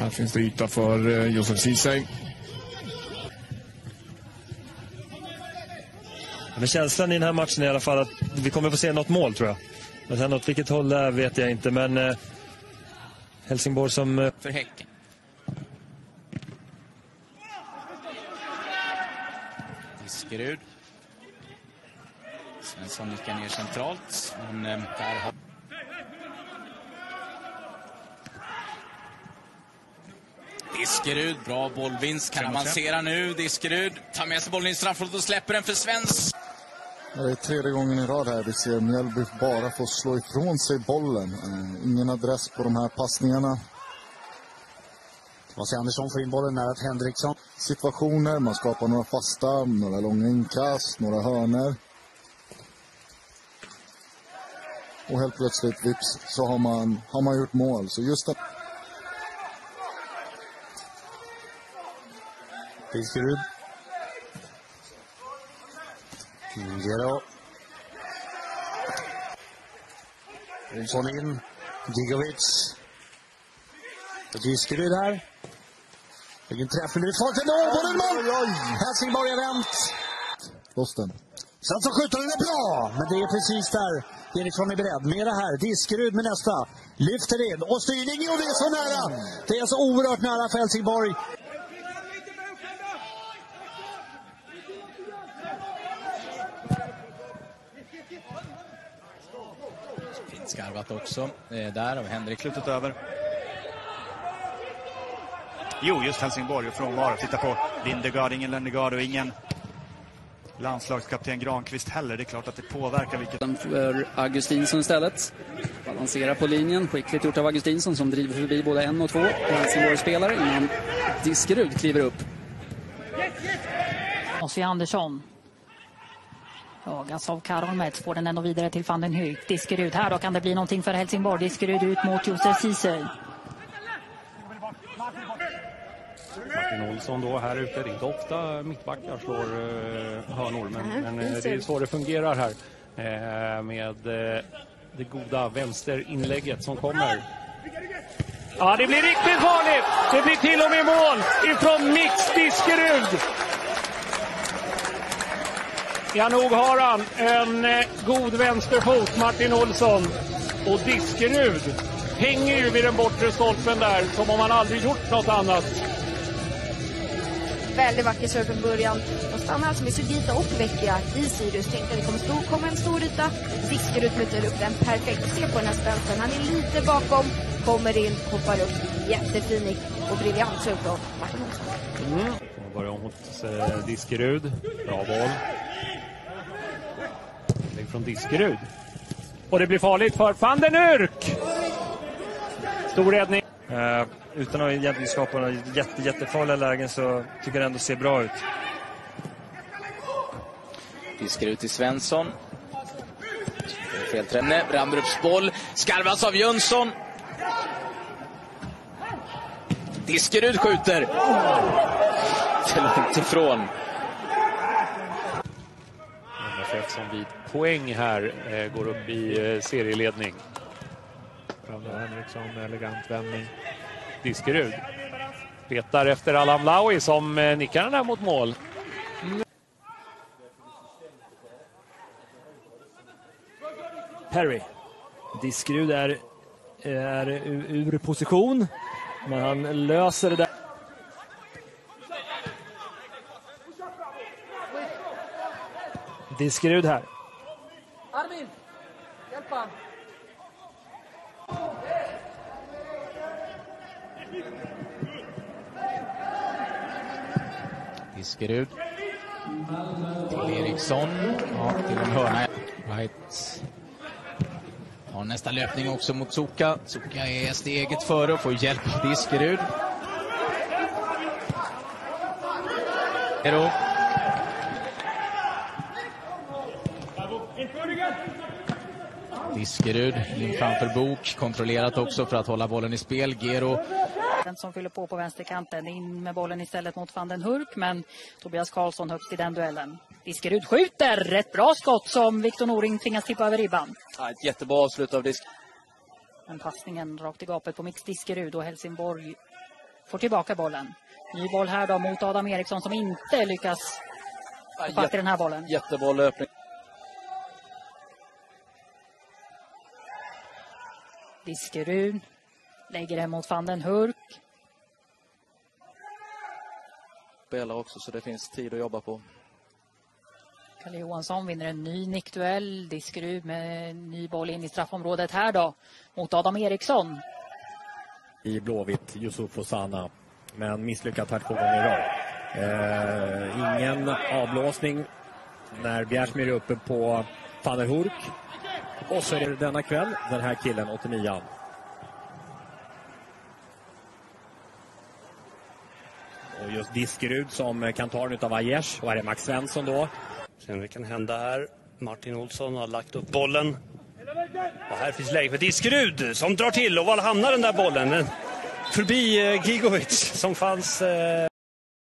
Här finns det yta för Josef Ceesay. Men känslan i den här matchen är i alla fall att vi kommer få se något mål, tror jag. Men sen åt vilket håll där vet jag inte, men Helsingborg som... För Häcken. Diskerud. Svensson nickar ner centralt, men där har... Diskerud, bra bollvinst, kan avancera nu. Diskerud tar med sig bollen i straffområdet och släpper den för Svensson. Det är tredje gången i rad här vi ser Mjällby bara få slå ifrån sig bollen. Ingen adress på de här passningarna. Thomas Andersson får in bollen nära till Henriksson. Situationer, man skapar några fasta, några långa inkast, några hörner. Och helt plötsligt, vips, så har man gjort mål. Så just det. Diskerud. Gero. Olsson in. Gigovic. Diskerud här. Vilken träff nu. Farten då. Bollen mål. Helsingborg har vänt. Losten. Svensson skjuter, den är bra. Men det är precis där. Eriksson är beredd. Mera här. Diskerud med nästa. Lyfter in. Och styrning. Och det är så nära. Det är så oerhört nära för Helsingborg. Skarvat också där och Henrik slutet över. Jo, just Helsingborg och frånvaro. Titta på Lindegard, ingen Lindegard och ingen landslagskapten Granqvist heller. Det är klart att det påverkar vilket... För Augustinsson istället. Balanserar på linjen. Skickligt gjort av Augustinsson som driver förbi både 1 och 2 Helsingborg-spelare innan Diskerud kliver upp. Ossi Andersson. Jagas av Karol Metz, får den ändå vidare till Van den Huyk. Diskerud här, då kan det bli någonting för Helsingborg. Diskerud ut mot Josef Ceesay. Martin Olsson då här ute. Det är inte ofta mittbackar slår hörnor, men det är så det fungerar här med det goda vänsterinlägget som kommer. Ja, det blir riktigt farligt! Det blir till och med mål ifrån Mix Diskerud! Ja, nog har han en god vänsterfot, Martin Olsson. Och Diskerud hänger ju vid den bortre stolpen där, som om han aldrig gjort något annat. Väldigt vacker serve från början. De stannar alltså med Sugita och Vecchia i Sirius. Tänkte att det kommer en stor yta. Diskerud mutar upp den perfekt. Se på den här spänsten. Han är lite bakom, kommer in, hoppar upp. Jättefin och briljant serve från Martin Olsson. Börjar mot Diskerud. Bra boll. Från Diskerud. Och det blir farligt för Van den Huyk. Stor räddning. Utan att egentligen skapa några jättefarliga lägen så tycker det ändå ser bra ut. Diskerud till Svensson. Felträmne. Brandrups boll. Skarvas av Jönsson. Diskerud skjuter. Till långt ifrån. Som vid poäng här går upp i serieledning. Henriksson med elegant vändning. Diskerud petar efter Allan Laui som nickar den här mot mål. Perry. Diskerud är ur position, men han löser det där. Diskerud här. Armin, hjälp han. Diskerud. Till Eriksson. Ja, till en hörna. Right. Har nästa löpning också mot Zucka. Zucka är steget före och får hjälp av Diskerud. Hero. Diskerud in framför Bok, kontrollerat också för att hålla bollen i spel. Gero. Den som fyller på vänsterkanten, in med bollen istället mot Van den Huyk, men Tobias Karlsson högst i den duellen. Diskerud skjuter, ett bra skott som Victor Noring tvingas tippa över ribban. Ja, ett jättebra avslut av Diskerud. Men passningen rakt i gapet på Mix Diskerud och Helsingborg får tillbaka bollen. Ny boll här då mot Adam Eriksson som inte lyckas få fatt i den här bollen. Jättebra löpning. Diskerud lägger den mot van den Hurk. Spelar också så det finns tid att jobba på. Kalle Johansson vinner en ny nickduell. Diskerud med en ny boll in i straffområdet här då mot Adam Eriksson. I Blåvitt, Yusuf Osana. Men misslyckat här 2 gånger i rad. Ingen avblåsning när Bjärsmyr är uppe på van den Hurk. Och så är det denna kväll, den här killen, 89. Och just Diskerud som kan ta den av Aiesh. Och här är Max Svensson då. Sen det kan hända här. Martin Olsson har lagt upp bollen. Och här finns läge för Diskerud som drar till. Och var hamnar den där bollen? Förbi Gigovic som fanns...